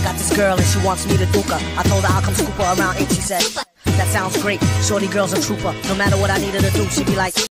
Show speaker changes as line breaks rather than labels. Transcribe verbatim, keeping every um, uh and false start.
got this girl and she wants me to duke her. I told her I'll come scoop her around eight. She said, that sounds great. Shorty girl's a trooper. No matter what I need her to do, she be like,